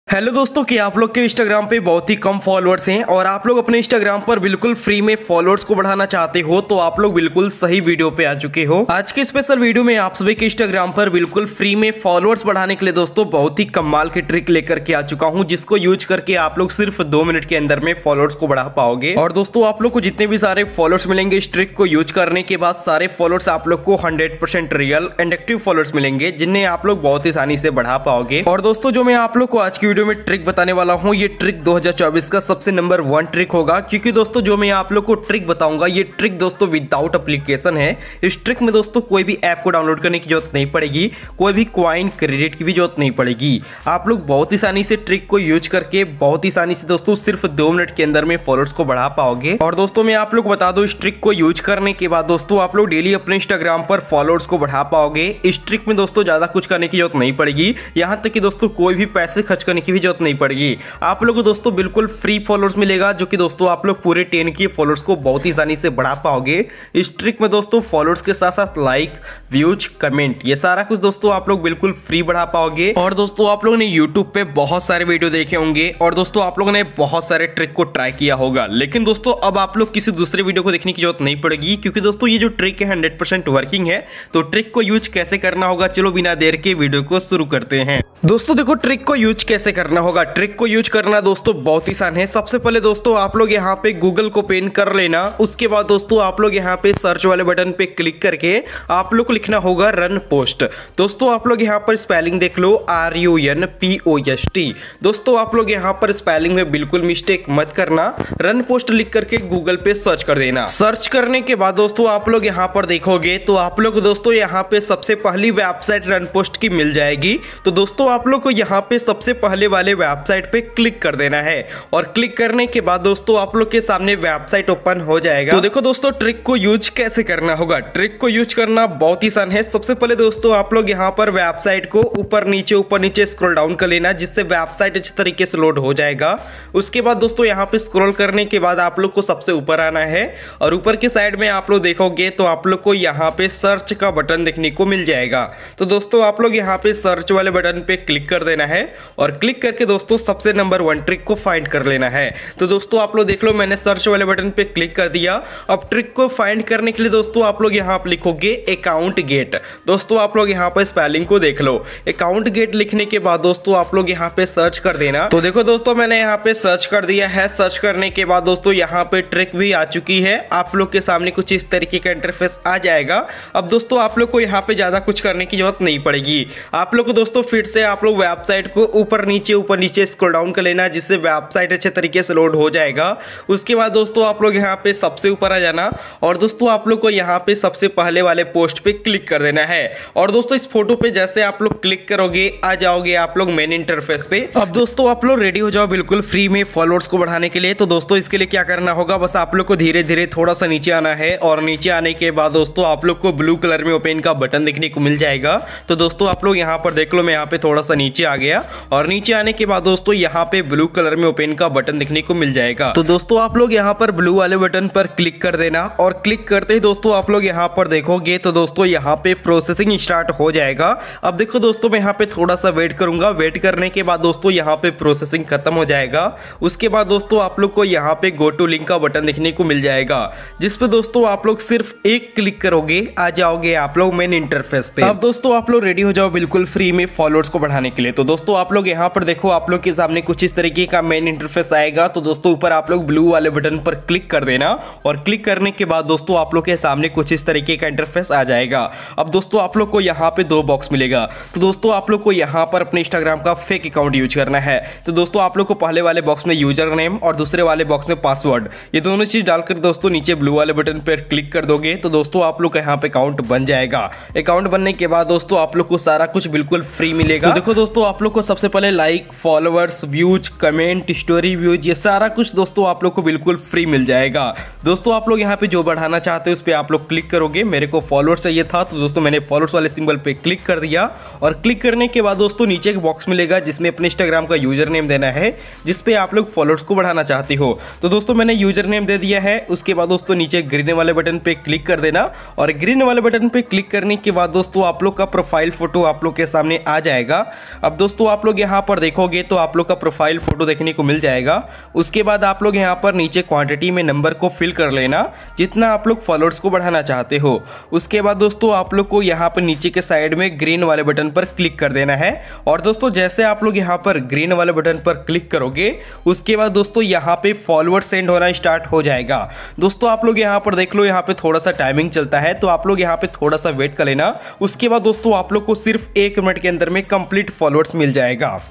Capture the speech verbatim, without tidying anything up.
Hello दोस्तों, कि आप लोग के इंस्टाग्राम पे बहुत ही कम फॉलोअर्स हैं और आप लोग अपने इंस्टाग्राम पर बिल्कुल फ्री में फॉलोअर्स को बढ़ाना चाहते हो तो आप लोग बिल्कुल सही वीडियो पे आ चुके हो। आज के स्पेशल वीडियो में आप सभी के इंस्टाग्राम पर बिल्कुल फ्री में फॉलोअर्स बढ़ाने के लिए दोस्तों बहुत ही कमाल की ट्रिक लेकर के आ चुका हूं, जिसको यूज करके आप लोग सिर्फ दो मिनट के अंदर में फॉलोअर्स को बढ़ा पाओगे। और दोस्तों आप लोग को जितने भी सारे फॉलोअर्स मिलेंगे इस ट्रिक को यूज करने के बाद सारे फॉलोअर्स आप लोग को hundred percent real and active followers मिलेंगे, जिन्हें आप लोग बहुत ही आसानी से बढ़ा पाओगे। और दोस्तों जो मैं आप लोग को आज की वीडियो में ट्रिक बताने वाला हूं, ये ट्रिक दो हज़ार चौबीस का सबसे नंबर वन ट्रिक होगा, क्योंकि दोस्तों जो मैं आप लोग को ट्रिक बताऊंगा ये ट्रिक दोस्तों विदाउट एप्लीकेशन है। इस ट्रिक में दोस्तों कोई भी ऐप को डाउनलोड करने की जरूरत नहीं पड़ेगी, कोई भी कॉइन क्रेडिट की भी जरूरत नहीं पड़ेगी। आप लोग बहुत ही आसानी से ट्रिक को यूज करके बहुत ही आसानी से दोस्तों सिर्फ दो मिनट के अंदर में फॉलोअर्स को बढ़ा पाओगे। और दोस्तों मैं आप लोग बता दूं, इस ट्रिक को यूज करने के बाद दोस्तों आप लोग डेली अपने इंस्टाग्राम पर फॉलोअर्स को बढ़ा पाओगे। इस ट्रिक में दोस्तों ज्यादा कुछ करने की जरूरत नहीं पड़ेगी, यहां तक कि दोस्तों कोई भी पैसे खर्च करने की भी जरूरत नहीं पड़ेगी। आप लोग को दोस्तों बिल्कुल फ्री फॉलोअर्स मिलेगा, जो कि दोस्तों आप लोग पूरे टेन के फॉलोअर्स को बहुत ही आसानी से बढ़ा पाओगे। इस ट्रिक में दोस्तों फॉलोअर्स के साथ साथ लाइक, व्यूज, कमेंट, ये सारा कुछ दोस्तों आप लोग बिल्कुल फ्री बढ़ा पाओगे। और दोस्तों आप लोगों ने यूट्यूब पे बहुत सारे वीडियो देखे होंगे और दोस्तों आप लोगों ने बहुत सारे ट्रिक को ट्राई किया होगा, लेकिन दोस्तों अब आप लोग किसी दूसरे वीडियो को देखने की जरूरत नहीं पड़ेगी, क्योंकि दोस्तों ये जो ट्रिक है हंड्रेड परसेंट वर्किंग है। तो ट्रिक को यूज कैसे करना होगा, चलो बिना देर के वीडियो को शुरू करते हैं। दोस्तों देखो ट्रिक को यूज कैसे करना होगा। ट्रिक को यूज करना दोस्तों बहुत ही आसान है। सबसे पहले दोस्तों आप लोग यहाँ पे गूगल को ओपन कर लेना। उसके बाद दोस्तों आप लोग यहाँ पे सर्च वाले बटन पे क्लिक करके आप लोग को लिखना होगा रन पोस्ट। दोस्तों आप लोग यहाँ पर स्पेलिंग देख लो, R U N P O S T. दोस्तों आप लोग यहाँ पर स्पेलिंग में बिल्कुल मिस्टेक मत करना। रन पोस्ट लिख करके गूगल पे सर्च कर देना। सर्च करने के बाद दोस्तों आप लोग यहाँ पर देखोगे तो आप लोग दोस्तों यहाँ पे सबसे पहली वेबसाइट रन पोस्ट की मिल जाएगी। तो दोस्तों आप लोग को यहाँ पे सबसे पहले वाले वेबसाइट पे क्लिक कर देना है और क्लिक करने के बाद दोस्तों आप लोग के सामने वेबसाइट ओपन हो जाएगा। तो देखो दोस्तों ट्रिक को यूज कैसे करना होगा। ट्रिक को यूज करना बहुत ही आसान है। सबसे पहले दोस्तों आप लोग यहाँ पर वेबसाइट को ऊपर नीचे ऊपर नीचे स्क्रॉल डाउन कर लेना, जिससे वेबसाइट अच्छी तरीके से लोड हो जाएगा। उसके बाद दोस्तों यहाँ पे स्क्रॉल करने के बाद आप लोग को सबसे ऊपर आना है और ऊपर के साइड में आप लोग देखोगे तो आप लोग को यहाँ पे सर्च का बटन देखने को मिल जाएगा। तो दोस्तों आप लोग यहाँ पे सर्च वाले बटन पे क्लिक कर देना है और क्लिक करके दोस्तों सबसे नंबर वन ट्रिक को फाइंड कर लेना है। तो दोस्तों आप लोग देख लो, मैंने सर्च वाले बटन पे क्लिक कर दिया। अब ट्रिक को फाइंड करने के लिए दोस्तों आप लोग यहाँ पे लिखोगे अकाउंट गेट। दोस्तों आप लोग यहाँ पे स्पेलिंग को देख लो। अकाउंट गेट लिखने के बाद दोस्तों आप लोग यहाँ पे सर्च कर देना। तो देखो दोस्तों मैंने यहाँ पे सर्च कर दिया है। सर्च करने के बाद दोस्तों यहाँ पे ट्रिक भी आ चुकी है। आप लोग के सामने कुछ इस तरीके का इंटरफेस आ जाएगा। अब दोस्तों आप लोग को यहाँ पे ज्यादा कुछ करने की जरूरत नहीं पड़ेगी। आप लोग को दोस्तों फिर से आप लोग वेबसाइट को ऊपर नीचे ऊपर नीचे स्क्रॉल डाउन कर लेना, जिससे वेबसाइट अच्छे तरीके से लोड हो जाएगा। उसके बाद दोस्तों आप लोग यहाँ पे सबसे ऊपर आ जाना और दोस्तों आप लोग को यहाँ पे सबसे पहले वाले पोस्ट पे क्लिक कर देना है। और दोस्तों इस फोटो पे जैसे आप लोग क्लिक करोगे आ जाओगे आप लोग मेन इंटरफेस पे। अब दोस्तों आप लोग रेडी हो जाओ बिल्कुल फ्री में फॉलोअर्स को बढ़ाने के लिए। तो दोस्तों इसके लिए क्या करना होगा, बस आप लोग को धीरे धीरे थोड़ा सा नीचे आना है और नीचे आने के बाद दोस्तों आप लोग को ब्लू कलर में ओपन का बटन देखने को मिल जाएगा। तो दोस्तों आप लोग यहाँ पर देख लो, मैं यहाँ पे थोड़ा सा नीचे आ गया और नीचे आने के बाद दोस्तों यहाँ पे ब्लू कलर में ओपन का बटन देखने को मिल जाएगा। तो दोस्तों आप लोग यहाँ पर ब्लू वाले बटन पर क्लिक कर देना और क्लिक करते ही दोस्तों आप लोग यहाँ पर देखोगे तो दोस्तों यहाँ पे प्रोसेसिंग स्टार्ट हो जाएगा। अब देखो दोस्तों मैं यहाँ पे थोड़ा सा वेट करूंगा। वेट करने के बाद दोस्तों यहाँ पे प्रोसेसिंग खत्म हो जाएगा। उसके बाद दोस्तों आप लोग को यहाँ पे गो टू लिंक का बटन देखने को मिल जाएगा, जिसपे दोस्तों आप लोग सिर्फ एक क्लिक करोगे आ जाओगे आप लोग मेन इंटरफेस पे। अब दोस्तों आप लोग रेडी हो जाओ बिल्कुल फ्री में फॉलोअर्स को बढ़ाने के लिए। तो दोस्तों आप लोग यहाँ पर देखो, आप लोग के सामने कुछ इस तरीके का मेन इंटरफेस आएगा। तो दोस्तों ऊपर आप लोग ब्लू वाले बटन पर क्लिक कर देना और क्लिक करने के बाद दोस्तों आप लोग के सामने कुछ इस तरीके का इंटरफेस आ जाएगा। अब दोस्तों आप लोग को यहाँ पे दो बॉक्स मिलेगा। तो दोस्तों आप लोग को यहाँ पर अपने इंस्टाग्राम का फेक अकाउंट यूज करना है। तो दोस्तों आप लोग को पहले वाले बॉक्स में यूजर नेम और दूसरे वाले बॉक्स में पासवर्ड, ये दोनों चीज डालकर दोस्तों नीचे ब्लू वाले बटन पर क्लिक कर दोगे तो दोस्तों आप लोग का यहाँ पे अकाउंट बन जाएगा। अकाउंट बनने के बाद दोस्तों आप लोग को सारा कुछ बिल्कुल फ्री मिलेगा। तो देखो दोस्तों आप लोग को सबसे पहले like, followers, views, comment, story views, ये सारा कुछ दोस्तों आप लोग को बिल्कुल फ्री मिल जाएगा। दोस्तों आप लोग यहाँ पे जो बढ़ाना चाहते हो उस पर आप लोग क्लिक करोगे। मेरे को फॉलोअर्स चाहिए था तो दोस्तों मैंने फॉलोअर्स वाले सिंबल पे क्लिक कर दिया और क्लिक करने के बाद दोस्तों नीचे एक बॉक्स मिलेगा जिसमें अपने इंस्टाग्राम का यूजर नेम देना है, जिसपे आप लोग फॉलोअर्स को बढ़ाना चाहते हो। तो दोस्तों मैंने यूजर नेम दे दिया है। उसके बाद दोस्तों नीचे ग्रीन वाले बटन पे क्लिक कर देना और ग्रीन वाले बटन पे क्लिक करने के बाद दोस्तों आप लोग का प्रोफाइल फोटो आप लोग के सामने आ जाएगा। अब दोस्तों आप लोग यहाँ पर पर देखोगे तो आप लोग का प्रोफाइल फोटो देखने को मिल जाएगा। उसके बाद आप लोग यहाँ पर नीचे क्वांटिटी में नंबर को फिल कर लेना जितना आप लोग फॉलोअर्स को बढ़ाना चाहते हो। उसके बाद दोस्तों आप लोग को यहाँ पर नीचे के साइड में ग्रीन वाले बटन पर क्लिक कर देना है। और दोस्तों जैसे आप लोग यहाँ पर ग्रीन वाले बटन पर क्लिक करोगे उसके बाद दोस्तों यहाँ पे फॉलोअर सेंड होना स्टार्ट हो जाएगा। दोस्तों आप लोग यहाँ पर देख लो, यहाँ पे थोड़ा सा टाइमिंग चलता है तो आप लोग यहाँ पे थोड़ा सा वेट कर लेना। उसके बाद दोस्तों आप लोग को सिर्फ एक मिनट के अंदर में कंप्लीट फॉलोअर्स मिल जाएगा।